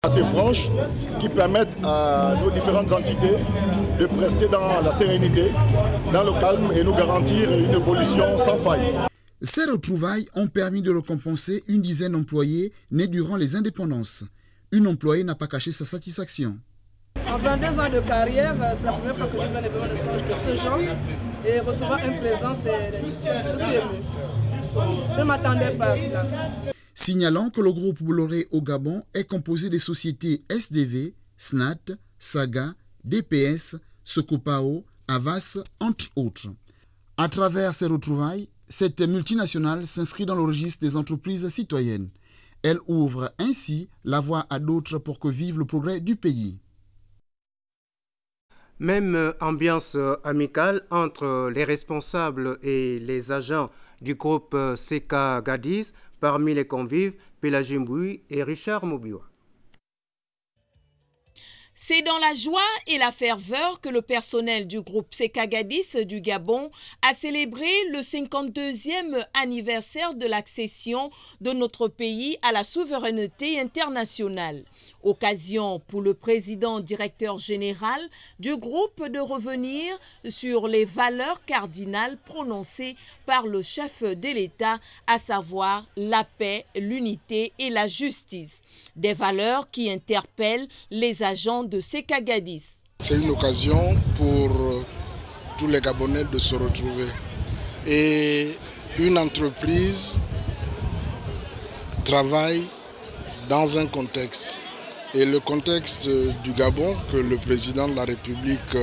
Assez franches qui permettent à nos différentes entités de prester dans la sérénité, dans le calme et nous garantir une évolution sans faille. Ces retrouvailles ont permis de récompenser une dizaine d'employés nés durant les indépendances. Une employée n'a pas caché sa satisfaction. En 22 ans de carrière, c'est la première fois que je viens les événements de ce genre et recevoir un présent, je suis ému. Je ne m'attendais pas à cela. Signalant que le groupe Bolloré au Gabon est composé des sociétés SDV, SNAT, Saga, DPS, Sokopao, Avas, entre autres. À travers ces retrouvailles, cette multinationale s'inscrit dans le registre des entreprises citoyennes. Elle ouvre ainsi la voie à d'autres pour que vive le progrès du pays. Même ambiance amicale entre les responsables et les agents du groupe CK Gadis, parmi les convives, Pélagie Mbouy et Richard Mobiwa. C'est dans la joie et la ferveur que le personnel du groupe CK Gadis du Gabon a célébré le 52e anniversaire de l'accession de notre pays à la souveraineté internationale. Occasion pour le président directeur général du groupe de revenir sur les valeurs cardinales prononcées par le chef de l'État, à savoir la paix, l'unité et la justice. Des valeurs qui interpellent les agents de CK Gadis. C'est une occasion pour tous les Gabonais de se retrouver. Et une entreprise travaille dans un contexte. Et le contexte du Gabon que le président de la République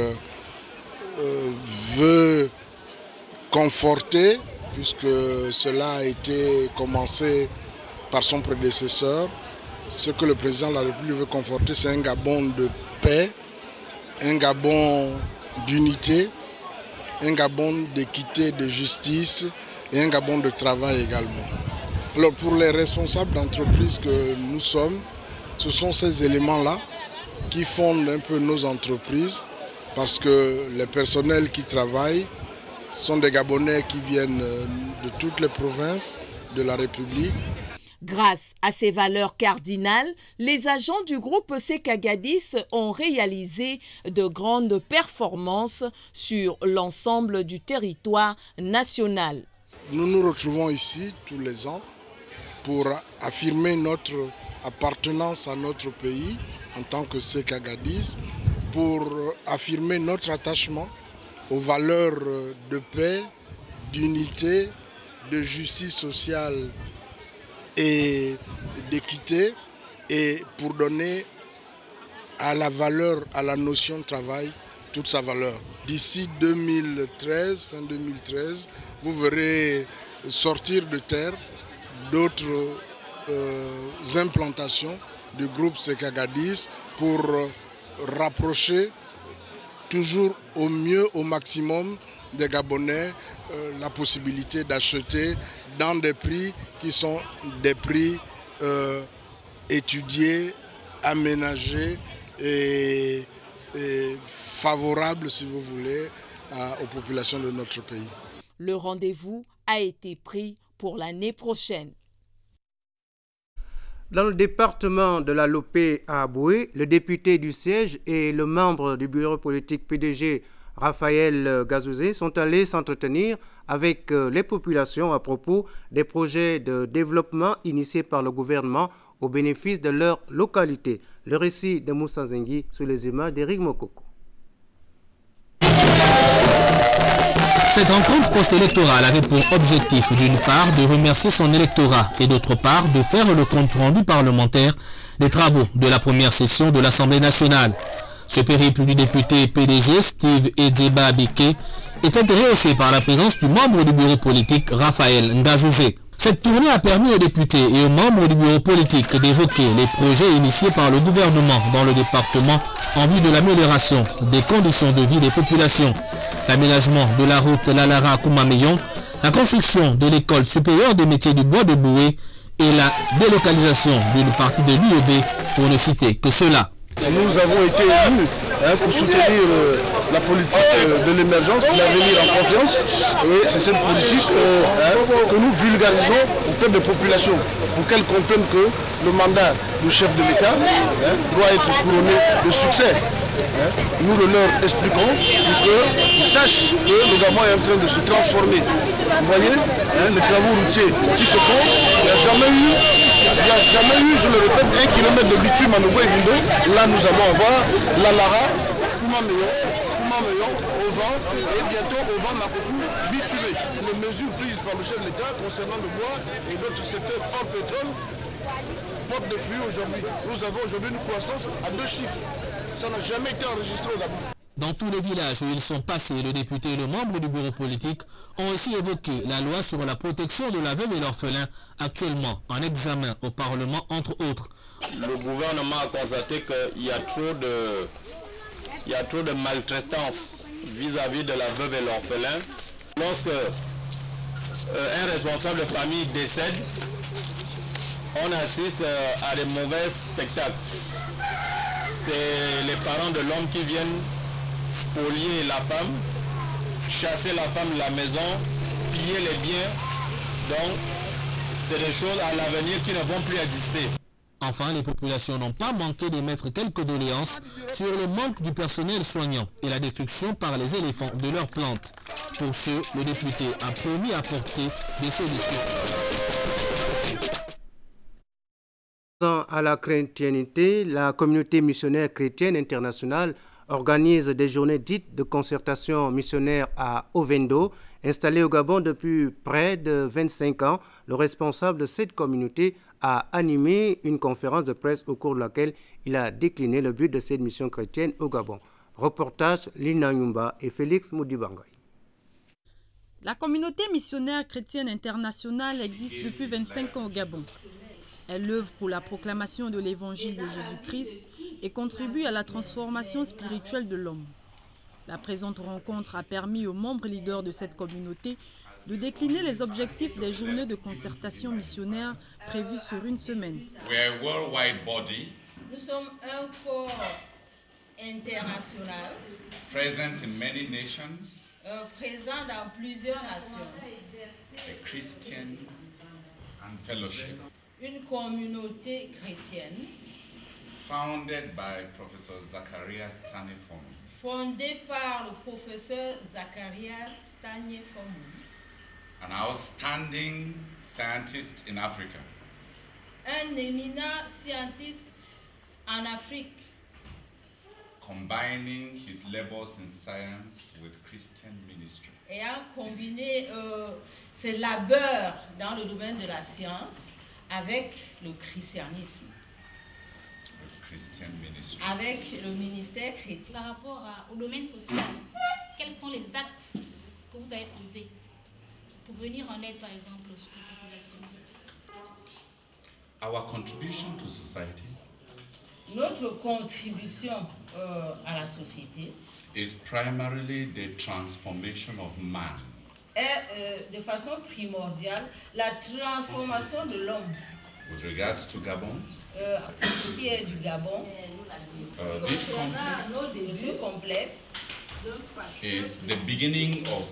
veut conforter, puisque cela a été commencé par son prédécesseur. Ce que le président de la République veut conforter, c'est un Gabon de paix, un Gabon d'unité, un Gabon d'équité, de justice et un Gabon de travail également. Alors pour les responsables d'entreprise que nous sommes, ce sont ces éléments-là qui fondent un peu nos entreprises, parce que les personnels qui travaillent sont des Gabonais qui viennent de toutes les provinces de la République. Grâce à ces valeurs cardinales, les agents du groupe CK Gadis ont réalisé de grandes performances sur l'ensemble du territoire national. Nous nous retrouvons ici tous les ans pour affirmer notre appartenance à notre pays en tant que CK Gadis, pour affirmer notre attachement aux valeurs de paix, d'unité, de justice sociale et d'équité, et pour donner à la valeur, à la notion de travail, toute sa valeur. D'ici 2013, fin 2013, vous verrez sortir de terre d'autres implantations du groupe CK Gadis pour rapprocher toujours au mieux, au maximum des Gabonais la possibilité d'acheter dans des prix qui sont des prix étudiés, aménagés et favorables, si vous voulez, aux populations de notre pays. Le rendez-vous a été pris pour l'année prochaine. Dans le département de la Lopé à Aboué, le député du siège et le membre du bureau politique PDG, Raphaël Gazouzé, sont allés s'entretenir avec les populations à propos des projets de développement initiés par le gouvernement au bénéfice de leur localité. Le récit de Moussa Zengui sous les images d'Éric Mokoko. Cette rencontre post-électorale avait pour objectif d'une part de remercier son électorat et d'autre part de faire le compte-rendu parlementaire des travaux de la première session de l'Assemblée nationale. Ce périple du député PDG Steve Edzeba Biké était rehaussé par la présence du membre du bureau politique Raphaël Ngazouzé. Cette tournée a permis aux députés et aux membres du bureau politique d'évoquer les projets initiés par le gouvernement dans le département en vue de l'amélioration des conditions de vie des populations. L'aménagement de la route Lalara-Koumameyon, la construction de l'école supérieure des métiers du bois de Boué et la délocalisation d'une partie de l'IEB, pour ne citer que cela. Nous avons été élus pour soutenir la politique de l'émergence, de l'avenir en confiance. Et c'est cette politique que nous vulgarisons auprès des populations pour qu'elles comprennent que le mandat du chef de l'État doit être couronné de succès. Nous le leur expliquons pour qu'ils sachent que le Gabon est en train de se transformer. Vous voyez, les travaux routiers qui se font, il n'y a jamais eu, je le répète, 1 kilomètre de bitume à Nouveau et Vindo. Là, nous allons avoir la Lara, Koumameyon, au vent, et bientôt au vent Makokou, bitumé. Les mesures prises par le chef de l'État concernant le bois et d'autres secteurs hors pétrole portent des fruits aujourd'hui. Nous avons aujourd'hui une croissance à 2 chiffres. Ça n'a jamais été enregistré au Gabon. Dans tous les villages où ils sont passés, le député et le membre du bureau politique ont aussi évoqué la loi sur la protection de la veuve et l'orphelin, actuellement en examen au Parlement, entre autres. Le gouvernement a constaté qu'il y a trop de maltraitance vis-à-vis de la veuve et l'orphelin. Lorsque un responsable de famille décède, on assiste à des mauvais spectacles. C'est les parents de l'homme qui viennent spolier la femme, chasser la femme de la maison, piller les biens. Donc, c'est des choses à l'avenir qui ne vont plus exister. Enfin, les populations n'ont pas manqué d'émettre quelques doléances sur le manque du personnel soignant et la destruction par les éléphants de leurs plantes. Pour ce, le député a promis apporter des solutions. À la chrétienté, la communauté missionnaire chrétienne internationale organise des journées dites de concertation missionnaire à Ovendo. Installé au Gabon depuis près de 25 ans, le responsable de cette communauté a animé une conférence de presse au cours de laquelle il a décliné le but de cette mission chrétienne au Gabon. Reportage Lina Nyumba et Félix Moudibangay. La communauté missionnaire chrétienne internationale existe depuis 25 ans au Gabon. Elle œuvre pour la proclamation de l'évangile de Jésus-Christ et contribue à la transformation spirituelle de l'homme. La présente rencontre a permis aux membres leaders de cette communauté de décliner les objectifs des journées de concertation missionnaire prévues sur une semaine. Nous sommes un corps international présent dans plusieurs nations. A Christian and fellowship. Une communauté chrétienne founded by Professor Zacharias Tanefon. Fondée par le professeur Zacharias Tanefon. An outstanding scientist in Africa. Un éminent scientiste en Afrique. Combining his labors in science with Christian ministry. Ayant combiné ses labeurs dans le domaine de la science avec le christianisme. Avec le ministère chrétien. Par rapport au domaine social, quels sont les actes que vous avez posés pour venir en aide, par exemple, aux populations? Our contribution to society. Notre contribution à la société is primarily the transformation of man. Est de façon primordiale la transformation de l'homme. With regards to Gabon, ce qui est du Gabon, ce complexe is the beginning of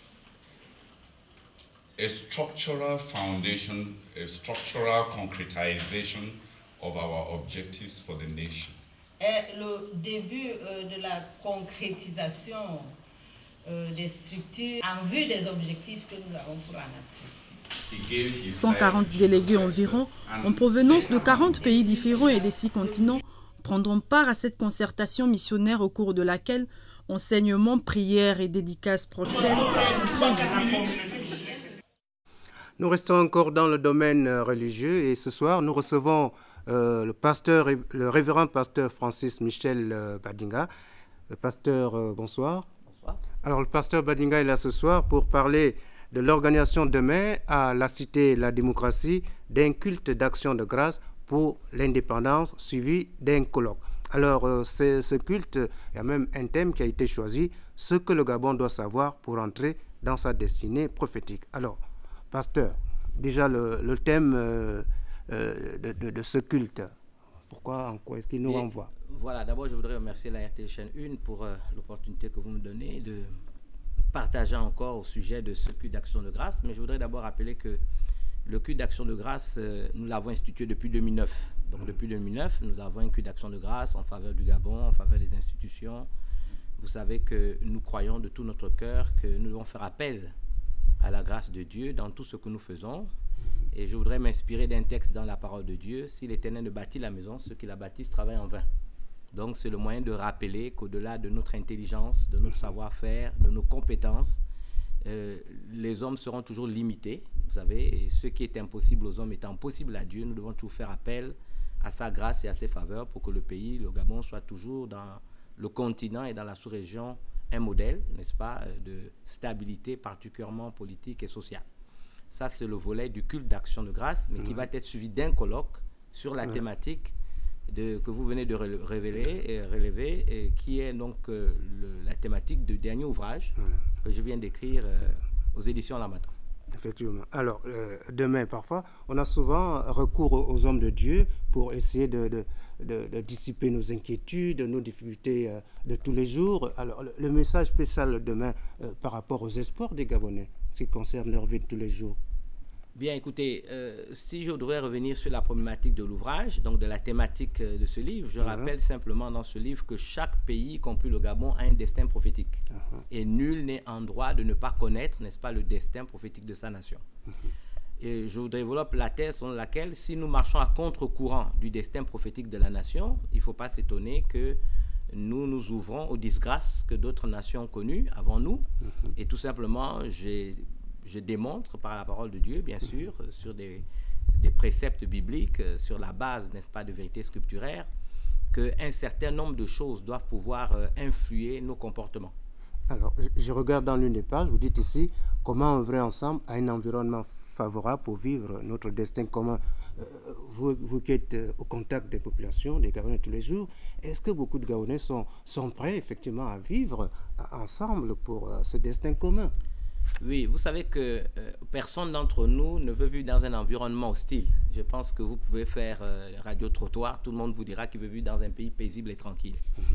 a structural foundation, a structural concretization of our objectives for the nation. Est le début de la concrétisation des structures en vue des objectifs que nous avons pour la nation. 140 délégués environ, en provenance de 40 pays différents et des 6 continents, prendront part à cette concertation missionnaire au cours de laquelle enseignements, prières et dédicaces proxènes sont prévus. Nous restons encore dans le domaine religieux et ce soir nous recevons le révérend pasteur Francis Michel Badinga. Le pasteur, bonsoir. Bonsoir. Alors le pasteur Badinga est là ce soir pour parler de l'organisation demain à la Cité La Démocratie d'un culte d'action de grâce pour l'indépendance suivi d'un colloque. Alors ce culte, il y a même un thème qui a été choisi, ce que le Gabon doit savoir pour entrer dans sa destinée prophétique. Alors, pasteur, déjà le thème de ce culte, Pourquoi, en quoi est-ce qu'il nous renvoie? Voilà, d'abord je voudrais remercier la RT chaîne 1 pour l'opportunité que vous me donnez de partager encore au sujet de ce culte d'action de grâce. Mais je voudrais d'abord rappeler que le culte d'action de grâce, nous l'avons institué depuis 2009. Donc depuis 2009, nous avons un culte d'action de grâce en faveur du Gabon, en faveur des institutions. Vous savez que nous croyons de tout notre cœur que nous devons faire appel à la grâce de Dieu dans tout ce que nous faisons. Et je voudrais m'inspirer d'un texte dans la parole de Dieu. Si l'Éternel ne bâtit la maison, ceux qui la bâtissent travaillent en vain. Donc c'est le moyen de rappeler qu'au-delà de notre intelligence, de notre savoir-faire, de nos compétences, les hommes seront toujours limités. Vous savez, et ce qui est impossible aux hommes étant possible à Dieu, nous devons toujours faire appel à sa grâce et à ses faveurs pour que le pays, le Gabon, soit toujours dans le continent et dans la sous-région un modèle, n'est-ce pas, de stabilité particulièrement politique et sociale. Ça, c'est le volet du culte d'action de grâce, mais qui va être suivi d'un colloque sur la thématique que vous venez de relever, et qui est donc la thématique du dernier ouvrage que je viens d'écrire aux éditions L'Harmattan. Effectivement. Alors, demain, parfois, on a souvent recours aux hommes de Dieu pour essayer de dissiper nos inquiétudes, nos difficultés de tous les jours. Alors, le message spécial demain par rapport aux espoirs des Gabonais, ce qui concerne leur vie de tous les jours. Bien, écoutez, si je voudrais revenir sur la problématique de l'ouvrage, donc de la thématique de ce livre, je rappelle simplement dans ce livre que chaque pays, y compris le Gabon, a un destin prophétique. Et nul n'est en droit de ne pas connaître, n'est-ce pas, le destin prophétique de sa nation. Et je développe la thèse selon laquelle, si nous marchons à contre-courant du destin prophétique de la nation, il ne faut pas s'étonner que nous nous ouvrons aux disgrâces que d'autres nations ont connues avant nous. Et tout simplement, je démontre par la parole de Dieu, bien sûr, sur des préceptes bibliques, sur la base, n'est-ce pas, de vérités scripturaires, qu'un certain nombre de choses doivent pouvoir influer nos comportements. Alors, je regarde dans l'une des pages, vous dites ici, comment œuvrer ensemble à un environnement favorable pour vivre notre destin commun. Vous qui êtes au contact des populations, des Gabonais tous les jours, est-ce que beaucoup de Gabonais sont prêts effectivement à vivre ensemble pour ce destin commun? Oui, vous savez que personne d'entre nous ne veut vivre dans un environnement hostile. Je pense que vous pouvez faire radio-trottoir, tout le monde vous dira qu'il veut vivre dans un pays paisible et tranquille.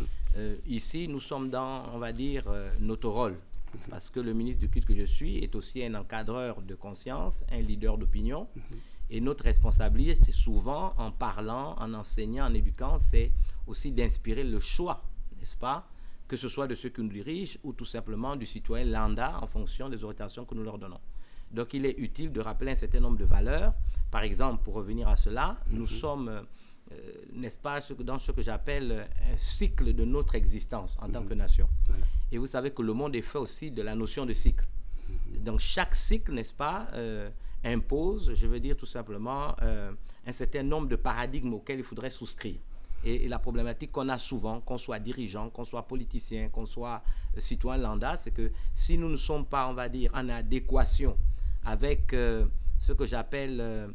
Ici, nous sommes dans, on va dire, notre rôle, parce que le ministre du culte que je suis est aussi un encadreur de conscience, un leader d'opinion, et notre responsabilité, souvent, en parlant, en enseignant, en éduquant, c'est aussi d'inspirer le choix, n'est-ce pas, que ce soit de ceux qui nous dirigent ou tout simplement du citoyen lambda en fonction des orientations que nous leur donnons. Donc il est utile de rappeler un certain nombre de valeurs. Par exemple, pour revenir à cela, nous sommes, n'est-ce pas, dans ce que j'appelle un cycle de notre existence en tant que nation. Et vous savez que le monde est fait aussi de la notion de cycle. Donc chaque cycle, n'est-ce pas, impose, je veux dire tout simplement, un certain nombre de paradigmes auxquels il faudrait souscrire. Et la problématique qu'on a souvent, qu'on soit dirigeant, qu'on soit politicien, qu'on soit citoyen lambda, c'est que si nous ne sommes pas, on va dire, en adéquation avec ce que j'appelle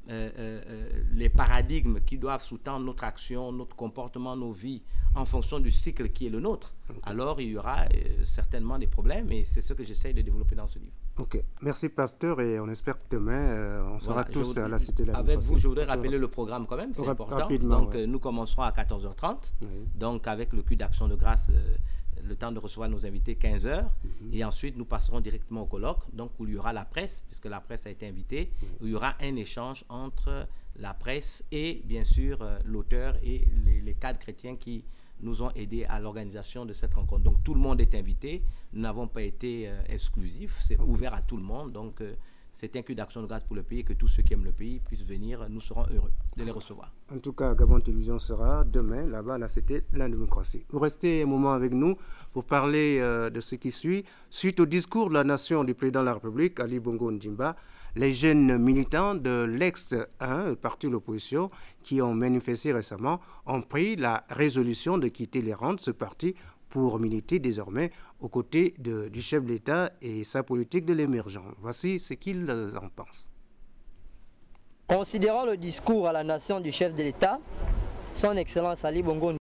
les paradigmes qui doivent sous-tendre notre action, notre comportement, nos vies, en fonction du cycle qui est le nôtre, alors il y aura certainement des problèmes, et c'est ce que j'essaie de développer dans ce livre. Ok, merci pasteur, et on espère que demain on sera tous à la Cité de la Avec vous, je voudrais rappeler le programme quand même, c'est important. Donc nous commencerons à 14h30, donc avec le culte d'action de grâce, le temps de recevoir nos invités 15h, et ensuite nous passerons directement au colloque, donc où il y aura la presse, puisque la presse a été invitée, où il y aura un échange entre la presse et bien sûr l'auteur et les cadres chrétiens qui nous ont aidés à l'organisation de cette rencontre. Donc tout le monde est invité, nous n'avons pas été exclusifs, c'est ouvert à tout le monde, donc c'est un culte d'action de grâce pour le pays, et que tous ceux qui aiment le pays puissent venir, nous serons heureux de les recevoir. En tout cas, Gabon Télévision sera demain là-bas à la Cité de la démocratie. Vous restez un moment avec nous pour parler de ce qui suit. Suite au discours de la nation du président de la République, Ali Bongo Ondimba, les jeunes militants de l'ex-1, parti de l'opposition, qui ont manifesté récemment, ont pris la résolution de quitter les rangs de ce parti pour militer désormais aux côtés du chef de l'État et sa politique de l'émergent. Voici ce qu'ils en pensent. Considérant le discours à la nation du chef de l'État, son Excellence Ali Bongo